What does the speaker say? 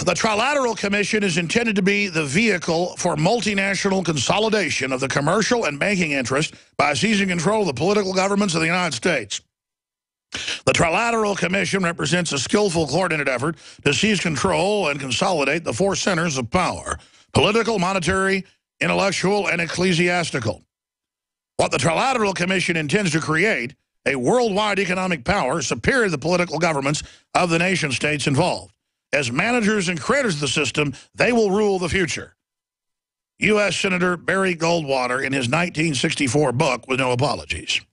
The Trilateral Commission is intended to be the vehicle for multinational consolidation of the commercial and banking interest by seizing control of the political governments of the United States. The Trilateral Commission represents a skillful, coordinated effort to seize control and consolidate the four centers of power: political, monetary, intellectual, and ecclesiastical. What the Trilateral Commission intends to create, a worldwide economic power superior to the political governments of the nation-states involved. As managers and creators of the system, they will rule the future. U.S. Senator Barry Goldwater in his 1964 book, With No Apologies.